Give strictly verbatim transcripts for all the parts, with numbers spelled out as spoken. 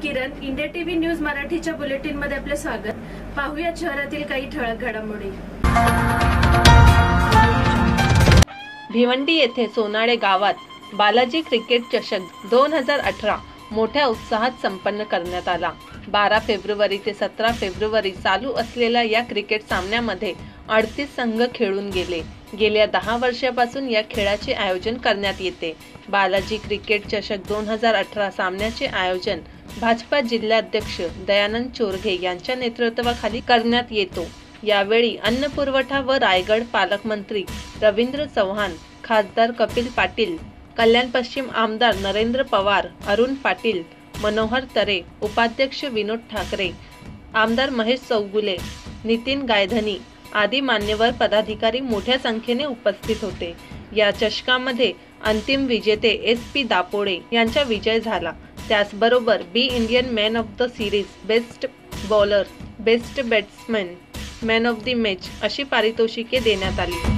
किरण, India TV news मराठीच्या bulletin मध्ये आपले स्वागत। पाहूया शहरातील काही ठळक घडामोडी। भिवंडी येथे सोनाळे गावात बालाजी क्रिकेट चषक दोन हजार अठरा मोठ्या उत्साहात संपन्न करण्यात आला। बारा फेब्रुवारी ते सतरा फेब्रुवारी चालू असलेल्या या क्रिकेट सामन्यामध्ये अडतीस संघ खेळून गेले। गेल्या दहा वर्षापासून या खेळाचे आयोजन करण्यात येते। बालाजी क्रिकेट चषक दोन हजार अठरा सामन्याचे आयोजन भाजपा जिल्हाध्यक्ष दयानंद चोरघे यांच्या नेतृत्वाखाली करण्यात येतो। यावेळी अन्न पुरवठा व रायगड पालकमंत्री रवींद्र चव्हाण, खासदार कपिल पाटील, कल्याण पश्चिम आमदार नरेंद्र पवार, अरुण पाटील, मनोहर तरे, उपाध्यक्ष विनोद ठाकरे, आमदार महेश चौगुले, नितीन गायधनी आदी मान्यवर पदाधिकारी मोठ्या संख्येने उपस्थित होते। या चषकामध्ये अंतिम विजेते एस पी दापोडे यांचा विजय झाला। त्याचबरोबर B Indian man of the series, best bowler, best batsman, man of the match अशी पारितोषिके देण्यात आली।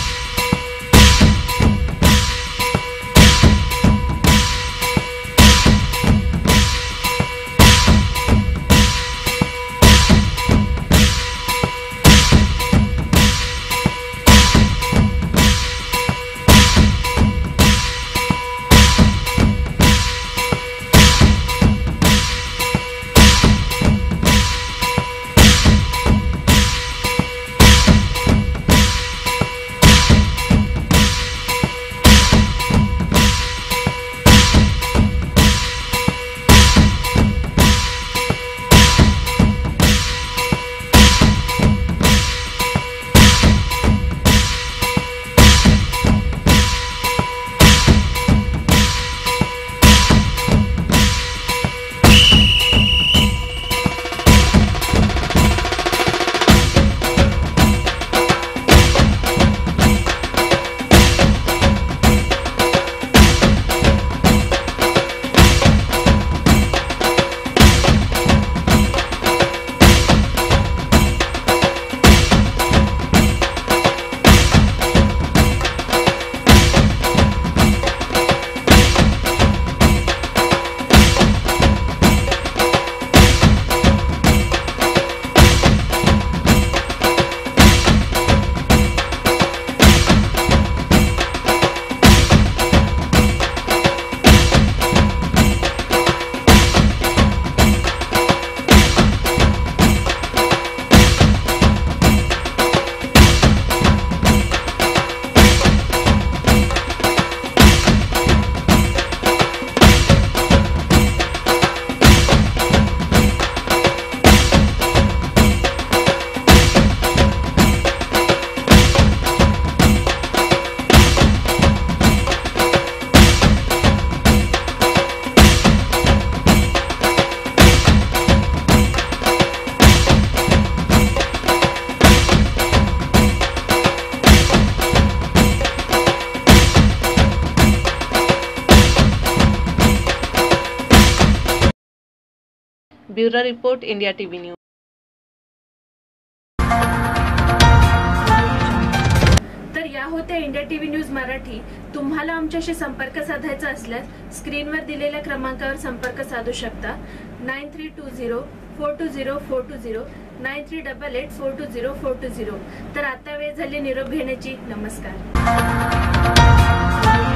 Bureau report, India TV news. तर या होत्या इंडिया टीव्ही न्यूज मराठी। तुम्हाला आमच्याशी संपर्क साधायचा असल्यास स्क्रीनवर दिलेल्या क्रमांकावर संपर्क साधू शकता। Nine three two zero four two zero four two zero nine three double eight four two zero four two zero. तर आता वेळ झाली निरोप घेण्याची। नमस्कार।